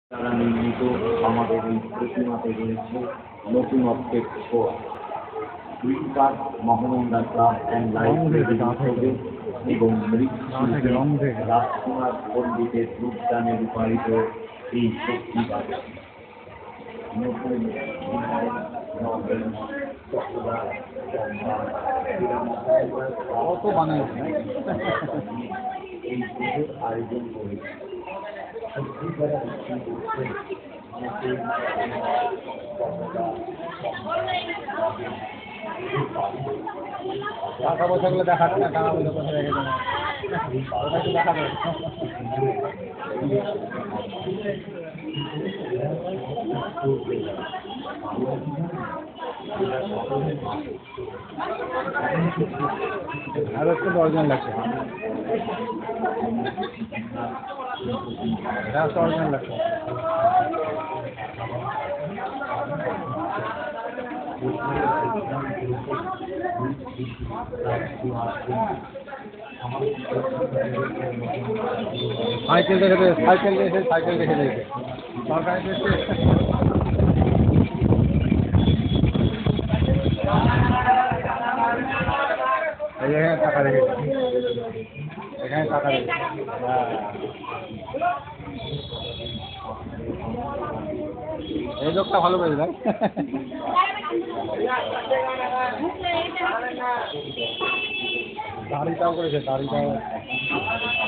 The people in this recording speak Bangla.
দ্বারা নির্মিত আমাদের এই প্রতিমাতে রয়েছে নতুনত্বের ছোঁয়া। Green park Mahananda club and লাইব্রেরির উদ্যোগে এবং মৃৎশিল্পী রাজকুমার পণ্ডিতের রূপদানে রূপায়িত এই শক্তি বাজার নতুন কত বানিয়েছে এই পুজোর আয়োজন করেছে। টাকা পয়সাগুলো দেখাচ্ছে না, টাকা পয়সা কোথায় রেখেছে না ওটা একটু দেখাবে। আর একটু 10 জন লাগছে, এটা 10 জন লাগছে। সাইকেল রেখে দেবে, সাইকেল রেখে দেবে সরকারি এখানে টাকা রেখেছে, এখানে টাকা রেখেছে। এই লোকটা ভালো করে দেয়, দাড়িটাও করেছে, দাড়িটাও